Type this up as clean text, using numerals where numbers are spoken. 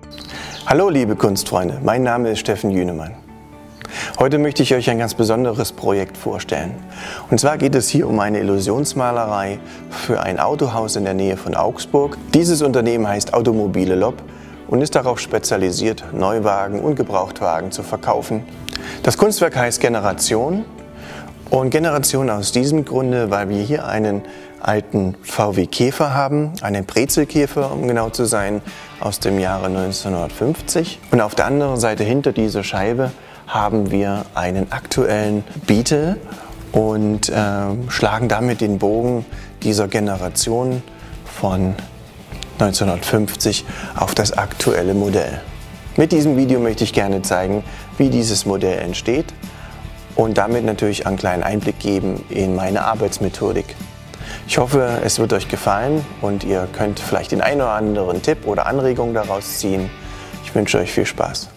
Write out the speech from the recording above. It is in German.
Hallo liebe Kunstfreunde, mein Name ist Steffen Jünemann. Heute möchte ich euch ein ganz besonderes Projekt vorstellen. Und zwar geht es hier um eine Illusionsmalerei für ein Autohaus in der Nähe von Augsburg. Dieses Unternehmen heißt Automobile Lob und ist darauf spezialisiert, Neuwagen und Gebrauchtwagen zu verkaufen. Das Kunstwerk heißt Generation und Generation aus diesem Grunde, weil wir hier einen alten VW Käfer haben, einen Brezelkäfer, um genau zu sein, aus dem Jahre 1950. Und auf der anderen Seite hinter dieser Scheibe haben wir einen aktuellen Beetle und schlagen damit den Bogen dieser Generation von 1950 auf das aktuelle Modell. Mit diesem Video möchte ich gerne zeigen, wie dieses Modell entsteht und damit natürlich einen kleinen Einblick geben in meine Arbeitsmethodik. Ich hoffe, es wird euch gefallen und ihr könnt vielleicht den einen oder anderen Tipp oder Anregung daraus ziehen. Ich wünsche euch viel Spaß.